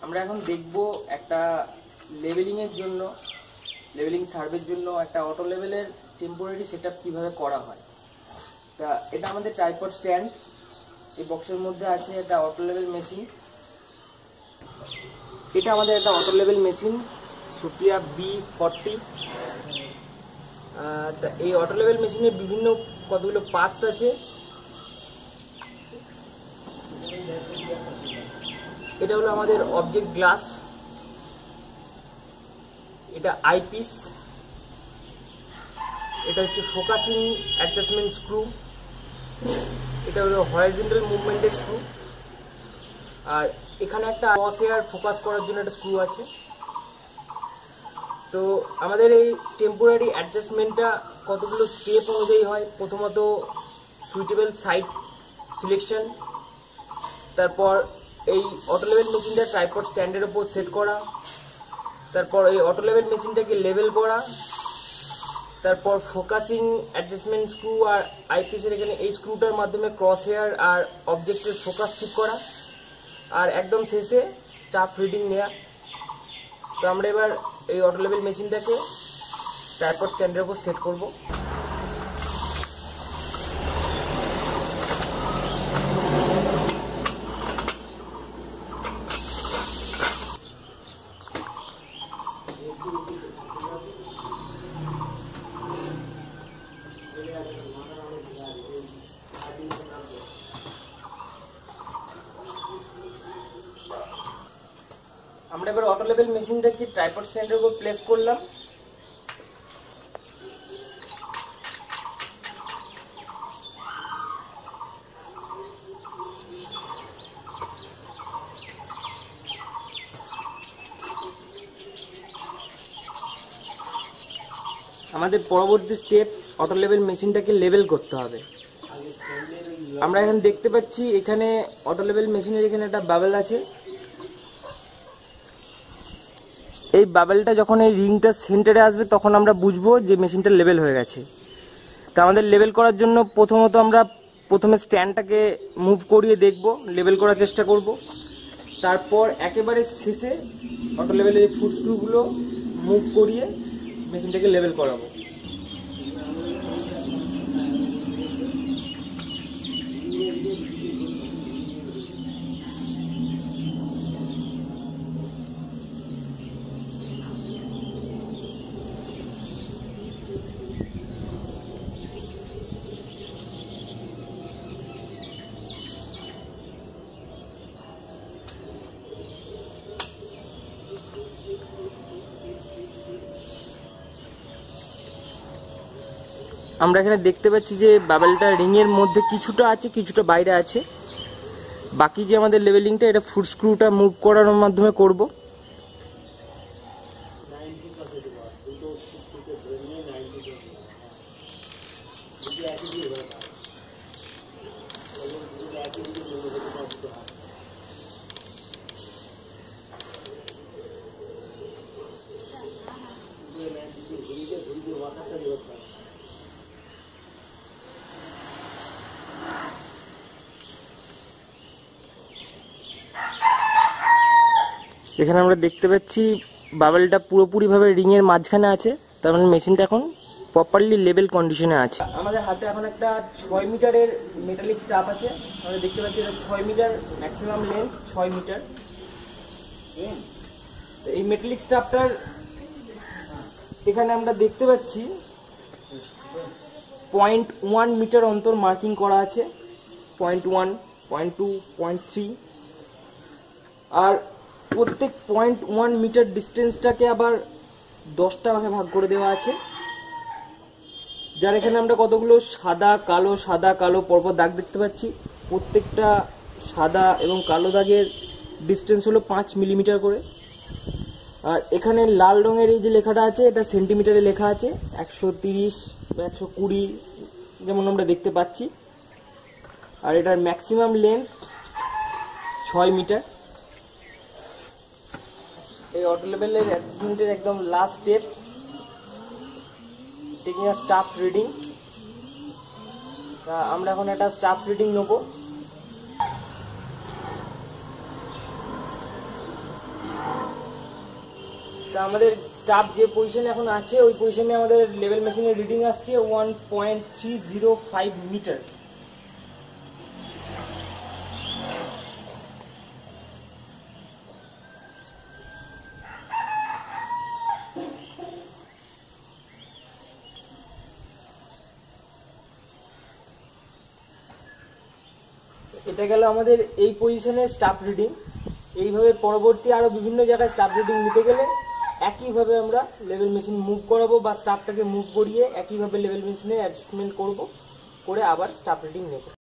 আমরা এখন দেখব একটা লেভেলিং এর জন্য, লেভেলিং সার্ভের জন্য একটা অটো লেভেলের টেম্পোরারি সেটআপ কিভাবে করা হয়। তা এটা আমাদের ট্রাইপড স্ট্যান্ড, এই বক্সের মধ্যে আছে একটা অটো লেভেল মেশিন। এটা আমাদের একটা auto level machine Sukia B40। তা এই অটো লেভেল মেশিনের বিভিন্ন কতগুলো পার্টস আছে। এটা হলো আমাদের অবজেক্ট গ্লাস, এটা আইপিস, এটা হচ্ছে ফোকাসিং অ্যাডজাস্টমেন্ট স্ক্রু, এটা হলো হরাইজন্টাল মুভমেন্টের স্ক্রু, আর এখানে একটা ক্রস হেয়ার ফোকাস করার জন্য একটা স্ক্রু আছে। তো আমাদের এই টেম্পোরারি অ্যাডজাস্টমেন্টটা কতগুলো স্টেপ অনুযায়ী হয়। প্রথমত সুইটেবল সাইট সিলেকশন, তারপর এই অটো লেভেল মেশিনটা ট্রাইপড স্ট্যান্ডের ওপর সেট করা, তারপর এই অটো লেভেল মেশিনটাকে লেভেল করা, তারপর ফোকাসিং অ্যাডজাস্টমেন্ট স্ক্রু আর আইপিসের এখানে এই স্ক্রুটার মাধ্যমে ক্রস হেয়ার আর অবজেক্টের ফোকাস ঠিক করা, আর একদম শেষে স্টাফ রিডিং নেওয়া। তো আমরা এবার এই অটো লেভেল মেশিনটাকে ট্রাইপড স্ট্যান্ডের উপর সেট করব। আমরা এবার অটো লেভেল মেশিনটাকে ট্রাইপড স্ট্যান্ডের উপর প্লেস করলাম। আমাদের পরবর্তী স্টেপ অটো লেভেল মেশিনটাকে লেভেল করতে হবে। আমরা এখানে দেখতে পাচ্ছি এখানে অটো লেভেল মেশিনের এখানে একটা বাবেল আছে। এই বাবেলটা যখন এই রিংটা সেন্টারে আসবে তখন আমরা বুঝবো যে মেশিনটা লেভেল হয়ে গেছে। তা আমাদের লেভেল করার জন্য আমরা প্রথমে স্ট্যান্ডটাকে মুভ করিয়ে দেখব, লেভেল করার চেষ্টা করব। তারপর একেবারে শেষে অটো লেভেলের ফুট স্ক্রুগুলো মুভ করিয়ে মেশিনটাকে লেভেল করাবো। আমরা এখানে দেখতে পাচ্ছি যে বাবেলটা রিংয়ের মধ্যে কিছুটা আছে, কিছুটা বাইরে আছে। বাকি যে আমাদের লেভেলিংটা এটা ফুট স্ক্রুটা মুভ করানোর মাধ্যমে করব। এখানে আমরা দেখতে পাচ্ছি বাবেলটা পুরোপুরিভাবে রিংয়ের মাঝখানে আছে, তার মানে মেশিনটা এখন প্রপারলি লেভেল কন্ডিশনে আছে। আমাদের হাতে এখন একটা 6 মিটারের মেটালিক স্টাফ আছে। আমরা দেখতে পাচ্ছি এটা 6 মিটার ম্যাক্সিমাম লেন্থ, 6 মিটার। এই মেটালিক স্টাফটার এখানে আমরা দেখতে পাচ্ছি 0.1 মিটার অন্তর মার্কিং করা আছে, 0.1, 0.2, 0.3। আর প্রত্যেক 0.1 মিটার ডিস্টেন্সটাকে আবার 10টা ভাগে ভাগ করে দেওয়া আছে। যার এখানে আমরা কতগুলো সাদা কালো পরপর দাগ দেখতে পাচ্ছি। প্রত্যেকটা সাদা এবং কালো দাগের ডিস্টেন্স হলো 5 মিলিমিটার করে। আর এখানে লাল রঙের এই যে লেখাটা আছে এটা সেন্টিমিটারে লেখা আছে, 130 বা 120 যেমন আমরা দেখতে পাচ্ছি। আর এটার ম্যাক্সিমাম লেন্থ 6 মিটার। এই অটো লেভেলের অ্যাডজাস্টমেন্টের একদম last step, taking a staff reading. আমরা এখন একটা স্টাফ রিডিং নেব। তা আমাদের স্টাফ যে পজিশনে এখন আছে ওই পজিশনে আমাদের লেভেল মেশিনের রিডিং আসছে 1.305 মিটার। এটা গেল আমাদের এই পজিশনে স্টাফ রিডিং। এইভাবে পরবর্তী আরো বিভিন্ন জায়গায় স্টাফ রিডিং নিতে গেলে একইভাবে আমরা লেভেল মেশিন মুভ করাবো বা স্টাফটাকে মুভ করিয়ে একইভাবে লেভেল মেশিনে অ্যাডজাস্টমেন্ট করব, করে আবার স্টাফ রিডিং নেব।